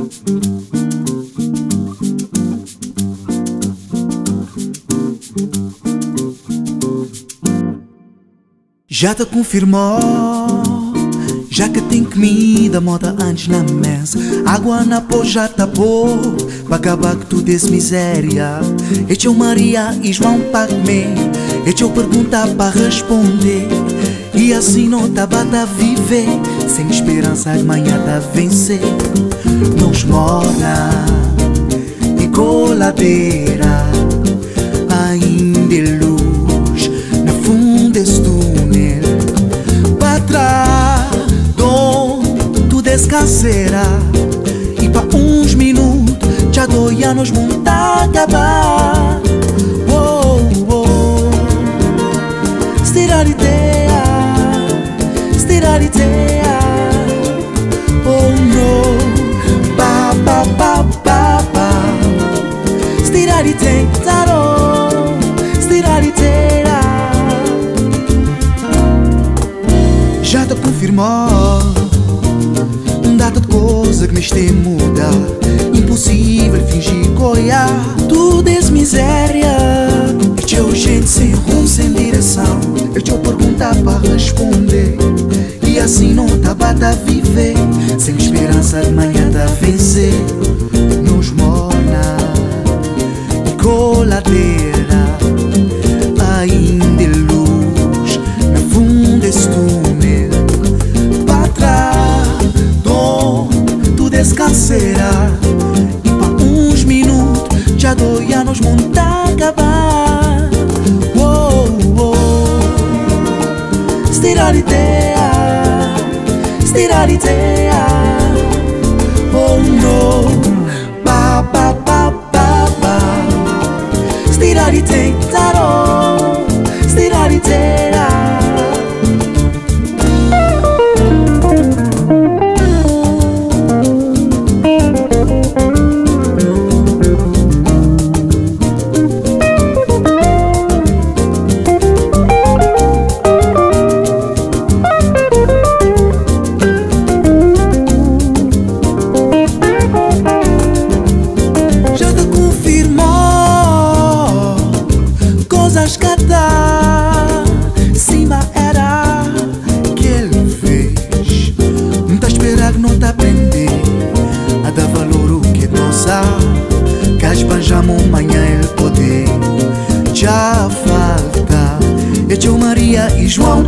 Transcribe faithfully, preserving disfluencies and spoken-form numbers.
Já te confirmou, já que tem comida moda antes na mesa, água na pó já tapou, para acabar com tudo essa miséria. E teu Maria e João para comer, e teu pergunta para responder, e assim não tá a viver, sem esperança amanhã tá vencer. Nós mora e coladeira, ainda é luz na fundo desse túnel, para trás tu descanseira, e para uns minutos já dois anos monta acabar. Oh, oh. Estirar ideia, estirar ideia. Oh no, ba ba ba ba ba. Estirar ideia, estirar ideia. Já te confirmou, data de coisa que neste muda, impossível fingir coiar tudo é miséria. E teu gente sem rumo, sem direção, e teu pergunta para responder, e assim não tá a viver, sem esperança amanhã tá vencer. Nos morna e coladeira, ainda é luz na fundo desse túnel, para trás tu descanseira, e para uns minutos já dois anos monta acabar. Oh, oh. Estirar ideia, estirar ideia. Oh no, ba ba ba ba ba. Estirar ideia, estirar ideia. Cima era que ele fez, não tá esperando, não tá aprender a dar valor o que nós há, que as banjamos amanhã ele poder. Já falta, e teu Maria e João